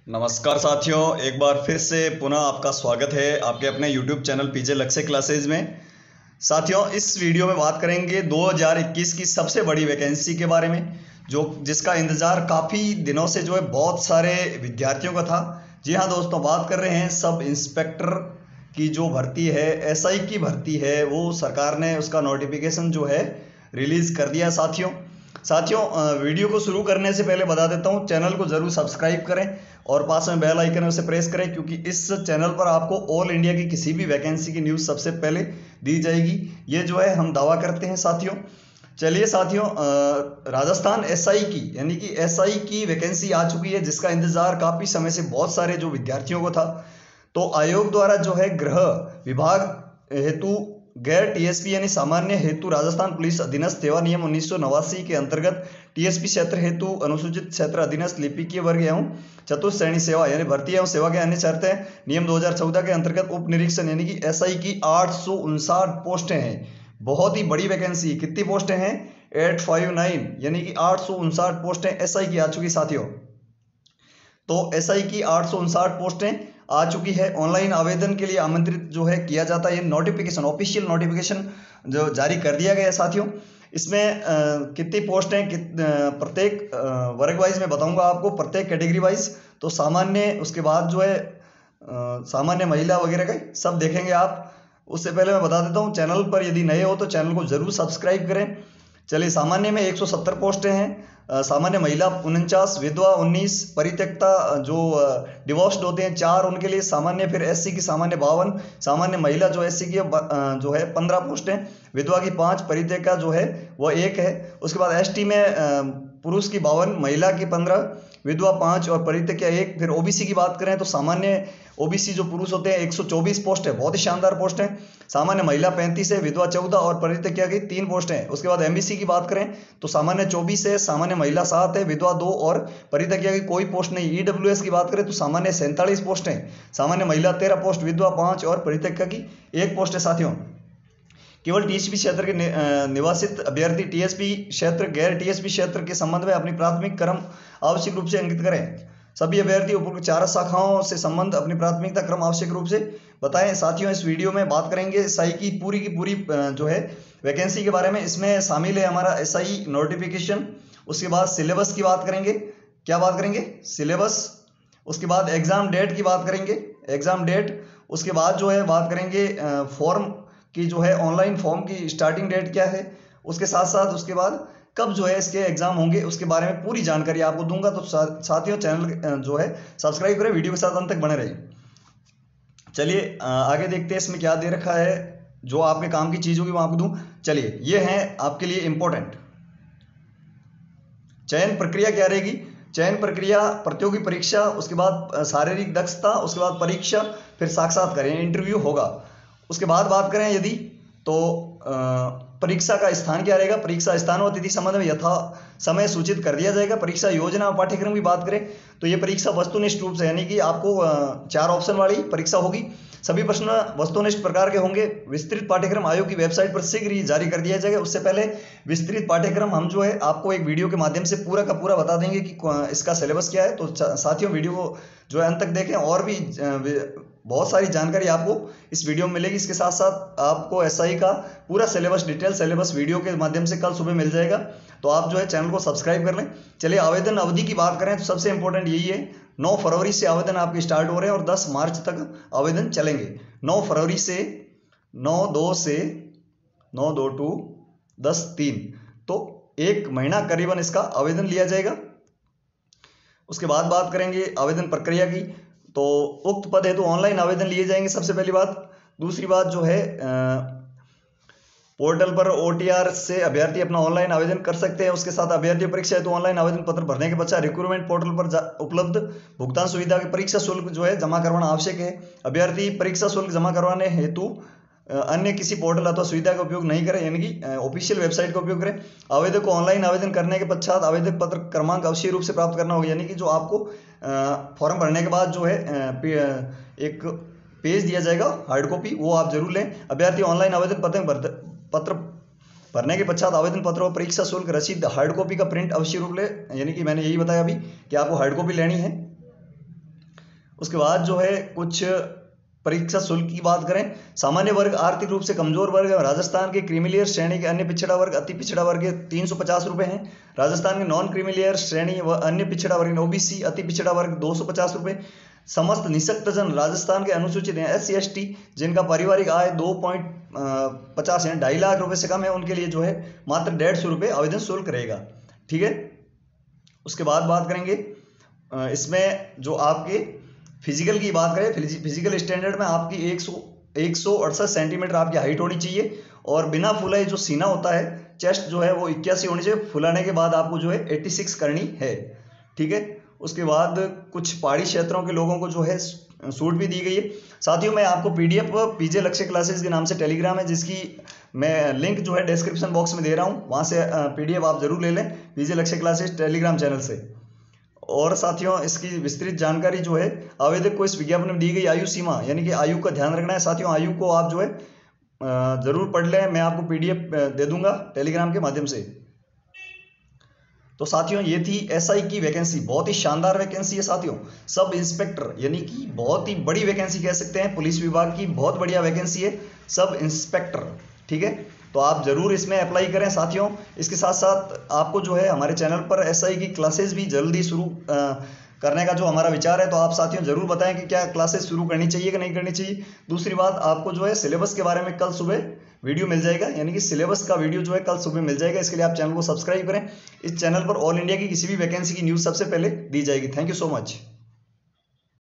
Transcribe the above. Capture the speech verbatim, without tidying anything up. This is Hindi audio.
नमस्कार साथियों, एक बार फिर से पुनः आपका स्वागत है आपके अपने यूट्यूब चैनल पीजे लक्ष्य क्लासेज में। साथियों, इस वीडियो में बात करेंगे दो हज़ार इक्कीस की सबसे बड़ी वैकेंसी के बारे में, जो जिसका इंतज़ार काफ़ी दिनों से जो है बहुत सारे विद्यार्थियों का था। जी हाँ दोस्तों, बात कर रहे हैं सब इंस्पेक्टर की जो भर्ती है, एसआई की भर्ती है, वो सरकार ने उसका नोटिफिकेशन जो है रिलीज़ कर दिया। साथियों साथियों वीडियो को शुरू करने से पहले बता देता हूँ, चैनल को ज़रूर सब्सक्राइब करें और पास में बेल आइकन है उसे प्रेस करें, क्योंकि इस चैनल पर आपको ऑल इंडिया की किसी भी वैकेंसी की न्यूज़ सबसे पहले दी जाएगी। ये जो है हम दावा करते हैं साथियों। चलिए साथियों, राजस्थान एसआई की यानी कि एसआई की वैकेंसी आ चुकी है, जिसका इंतज़ार काफ़ी समय से बहुत सारे जो विद्यार्थियों को था। तो आयोग द्वारा जो है गृह विभाग हेतु गैर टीएसपी यानी सामान्य हेतु राजस्थान पुलिस अधीनस्थ सेवा नियम उन्नीस सौ नवासी के अंतर्गत टीएसपी क्षेत्र हेतु अनुसूचित क्षेत्र अधीनस्थ लिपिकीय वर्ग एवं चतुर्थ श्रेणी सेवा यानी भर्ती एवं सेवा के अन्य शर्तें नियम दो हज़ार चौदह के अंतर्गत उप निरीक्षण यानी कि एसआई की आठ सौ उनसाठ पोस्टें हैं। बहुत ही बड़ी वैकेंसी। कितनी पोस्टें हैं? एट फाइव नाइन यानी कि आठ सौ उनसाठ पोस्टें एसआई की आ चुकी साथियों। तो एसआई की आठ सौ उनसाठ पोस्टें आ चुकी है। ऑनलाइन आवेदन के लिए आमंत्रित जो है किया जाता है। ये नोटिफिकेशन, ऑफिशियल नोटिफिकेशन जो जारी कर दिया गया है साथियों। इसमें आ, कितनी पोस्ट हैं, कित, प्रत्येक वर्ग वाइज में बताऊंगा आपको, प्रत्येक कैटेगरी वाइज। तो सामान्य, उसके बाद जो है आ, सामान्य महिला वगैरह का सब देखेंगे आप। उससे पहले मैं बता देता हूँ, चैनल पर यदि नए हो तो चैनल को जरूर सब्सक्राइब करें। चलिए, सामान्य में एक सौ सत्तर पोस्टें हैं। सामान्य महिला उनचास, विधवा उन्नीस, परित्यक्ता जो डिवोर्स्ड होते हैं चार, उनके लिए सामान्य। फिर एससी की सामान्य बावन, सामान्य महिला जो एससी की जो है पंद्रह पोस्टें, विधवा की पाँच, परित्यक्ता जो है वह एक है। उसके बाद एसटी में पुरुष की बावन, महिला की पंद्रह, विधवा पाँच और परित्यक्ता एक। फिर ओबीसी की बात करें तो सामान्य ओबीसी जो पुरुष होते हैं एक सौ चौबीस पोस्ट है, बहुत ही शानदार पोस्ट है। सामान्य महिला पैंतीस है, विधवा चौदह और परित्यक्ता की तीन पोस्ट है। उसके बाद एमबीसी की बात करें तो सामान्य चौबीस है, सामान्य महिला सात है, विधवा दो और परित्यक्ता की कोई पोस्ट नहीं। ईडब्ल्यूएस की बात करें तो सामान्य सैंतालीस पोस्ट है, सामान्य महिला तेरह पोस्ट, विधवा पाँच और परित्यक्ता की एक पोस्ट है साथियों। केवल टीएसपी क्षेत्र के निवासित अभ्यर्थी टीएसपी क्षेत्र, गैर टीएसपी क्षेत्र के संबंध में अपनी प्राथमिक क्रम आवश्यक रूप से अंकित करें। सभी अभ्यर्थी उपरोक्त चार शाखाओं से संबंध अपनी प्राथमिकता क्रम आवश्यक रूप से बताएं। साथियों, इस वीडियो में बात करेंगे एसआई की पूरी की पूरी जो है वैकेंसी के बारे में। इसमें शामिल है हमारा एसआई नोटिफिकेशन, उसके बाद सिलेबस की बात करेंगे। क्या बात करेंगे? सिलेबस। उसके बाद एग्जाम डेट की बात करेंगे, एग्जाम डेट। उसके बाद जो है बात करेंगे फॉर्म की, जो है ऑनलाइन फॉर्म की स्टार्टिंग डेट क्या है। उसके साथ साथ उसके बाद कब जो है इसके एग्जाम होंगे, उसके बारे में पूरी जानकारी आपको दूंगा। तो सा, साथियों, चैनल जो है सब्सक्राइब करें, वीडियो के साथ अंत तक बने रहिए। चलिए आगे देखते हैं इसमें क्या दे रखा है। जो आपके काम की चीज होगी वो आपको दूं। चलिए, ये है आपके लिए इंपॉर्टेंट। चयन प्रक्रिया क्या रहेगी? चयन प्रक्रिया प्रतियोगी परीक्षा, उसके बाद शारीरिक दक्षता, उसके बाद परीक्षा, फिर साक्षात्कार इंटरव्यू होगा। उसके बाद बात करें यदि तो परीक्षा का स्थान क्या रहेगा? परीक्षा स्थान और तिथि संबंध में यथा समय सूचित कर दिया जाएगा। परीक्षा योजना और पाठ्यक्रम की बात करें तो ये परीक्षा वस्तुनिष्ठ रूप से, यानी कि आपको चार ऑप्शन वाली परीक्षा होगी। सभी प्रश्न वस्तुनिष्ठ प्रकार के होंगे। विस्तृत पाठ्यक्रम आयोग की वेबसाइट पर शीघ्र ही जारी कर दिया जाएगा। उससे पहले विस्तृत पाठ्यक्रम हम जो है आपको एक वीडियो के माध्यम से पूरा का पूरा बता देंगे कि इसका सिलेबस क्या है। तो साथियों, वीडियो को जो है अंत तक देखें, और भी बहुत सारी जानकारी आपको इस वीडियो में मिलेगी। इसके साथ साथ आपको एसआई का पूरा सिलेबस, डिटेल सिलेबस वीडियो के माध्यम से कल सुबह मिल जाएगा। तो आप जो है चैनल को सब्सक्राइब कर लें। चलिए, आवेदन अवधि की बात करें तो सबसे इंपॉर्टेंट यही है, नौ फरवरी से आवेदन आपके स्टार्ट हो रहे हैं और दस मार्च तक आवेदन चलेंगे। नौ फरवरी से नौ दो से नौ दो टू दस तीन, तो एक महीना करीबन इसका आवेदन लिया जाएगा। उसके बाद बात करेंगे आवेदन प्रक्रिया की। तो उक्त पद हेतु ऑनलाइन आवेदन लिए जाएंगे, सबसे पहली बात। दूसरी बात जो है, पोर्टल पर ओटीआर से अभ्यर्थी अपना ऑनलाइन आवेदन कर सकते हैं। उसके साथ अभ्यर्थी परीक्षा हेतु ऑनलाइन आवेदन पत्र भरने के पश्चात रिक्रूटमेंट पोर्टल पर उपलब्ध भुगतान सुविधा के परीक्षा शुल्क जो है जमा करवाना आवश्यक है। अभ्यर्थी परीक्षा शुल्क जमा करवाने हेतु अन्य किसी पोर्टल अथवा सुविधा का उपयोग नहीं करें, यानी कि ऑफिशियल वेबसाइट का उपयोग करें। आवेदक को ऑनलाइन आवेदन करने के पश्चात आवेदक पत्र क्रमांक अवश्य रूप से प्राप्त करना होगा, यानी कि जो आपको फॉर्म भरने के बाद जो है एक पेज दिया जाएगा हार्ड कॉपी, वो आप जरूर लें। अभ्यर्थी ऑनलाइन आवेदन पत्र पत्र भरने के पश्चात आवेदन पत्र और परीक्षा शुल्क रसीद हार्ड कॉपी का प्रिंट अवश्य रूप ले, यानी कि मैंने यही बताया अभी कि आपको हार्ड कॉपी लेनी है। उसके बाद जो है कुछ परीक्षा शुल्क की बात करें, सामान्य वर्ग, आर्थिक रूप से कमजोर वर्ग, राजस्थान के क्रीमिलियर श्रेणी के अन्य पिछड़ा वर्ग, अति पिछड़ा वर्ग के तीन सौ पचास रुपये हैं। राजस्थान के नॉन क्रीमिलियर श्रेणी व अन्य पिछड़ा वर्ग ओबीसी अति पिछड़ा वर्ग दो सौ पचास रुपये। समस्त निःशक्त जन राजस्थान के अनुसूचित हैं, एस सी एस टी जिनका पारिवारिक आय दो पॉइंट पचास है, ढाई लाख रुपए से कम है, उनके लिए जो है मात्र डेढ़ सौ रुपये आवेदन शुल्क रहेगा। ठीक है, उसके बाद बात करेंगे इसमें जो आपके फिजिकल की बात करें, फिजिकल स्टैंडर्ड में आपकी एक सौ एक सौ अड़सठ सेंटीमीटर आपकी हाइट होनी चाहिए और बिना फुलाए जो सीना होता है, चेस्ट जो है वो इक्यासी होनी चाहिए, फुलाने के बाद आपको जो है छियासी करनी है। ठीक है, उसके बाद कुछ पहाड़ी क्षेत्रों के लोगों को जो है छूट भी दी गई है। साथियों मैं आपको पीडीएफ पीजे लक्ष्य क्लासेस के नाम से टेलीग्राम है, जिसकी मैं लिंक जो है डिस्क्रिप्शन बॉक्स में दे रहा हूँ, वहाँ से पीडीएफ आप जरूर ले लें पीजे लक्ष्य क्लासेस टेलीग्राम चैनल से। और साथियों इसकी विस्तृत जानकारी जो है आवेदक को इस विज्ञापन में दी गई आयु सीमा यानी कि आयु का ध्यान रखना है। साथियों आयु को आप जो है जरूर पढ़ लें, मैं आपको पीडीएफ दे दूंगा टेलीग्राम के माध्यम से। तो साथियों ये थी एसआई की वैकेंसी, बहुत ही शानदार वैकेंसी है साथियों। सब इंस्पेक्टर यानी कि बहुत ही बड़ी वैकेंसी कह सकते हैं, पुलिस विभाग की बहुत बढ़िया वैकेंसी है सब इंस्पेक्टर। ठीक है, तो आप जरूर इसमें अप्लाई करें साथियों। इसके साथ साथ आपको जो है हमारे चैनल पर एसआई की क्लासेस भी जल्दी शुरू करने का जो हमारा विचार है, तो आप साथियों जरूर बताएं कि क्या क्लासेस शुरू करनी चाहिए कि नहीं करनी चाहिए। दूसरी बात, आपको जो है सिलेबस के बारे में कल सुबह वीडियो मिल जाएगा, यानी कि सिलेबस का वीडियो जो है कल सुबह मिल जाएगा। इसके लिए आप चैनल को सब्सक्राइब करें। इस चैनल पर ऑल इंडिया की किसी भी वैकेंसी की न्यूज़ सबसे पहले दी जाएगी। Thank you so much.